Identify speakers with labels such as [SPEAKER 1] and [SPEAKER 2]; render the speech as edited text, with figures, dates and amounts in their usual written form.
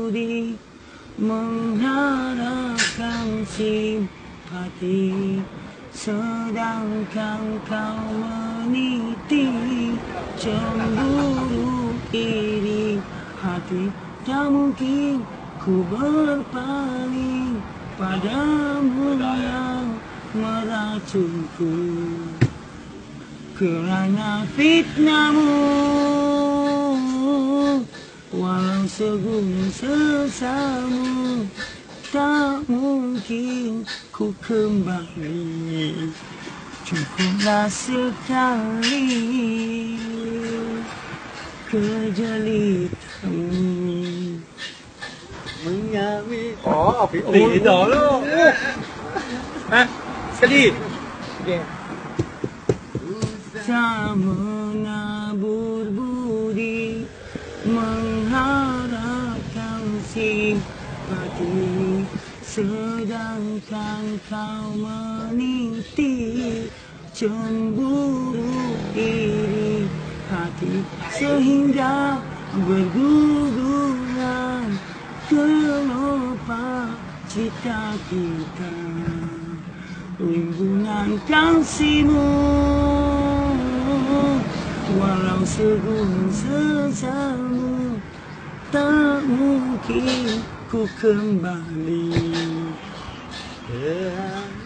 [SPEAKER 1] berbudi mengharapkan simpati, sedangkan kau meniti cemburu iri hati. Tak mungkin ku berpaling padamu yang meracunku, kerana fitnahmu. Walau segunung sesamu, tak mungkin ku kembali. Cukuplah sekali kejelitanmu mengambil.
[SPEAKER 2] Oh, beda lah. Ha? Sekali. Okey.
[SPEAKER 1] Tak menabur budi mengharapkan simpati, sedangkan kau meniti cemburu iri hati, sehingga berguguran kelopak cita kita. Rimbunan kasihmu, walau segunung sesamu, tak mungkin ku kembali.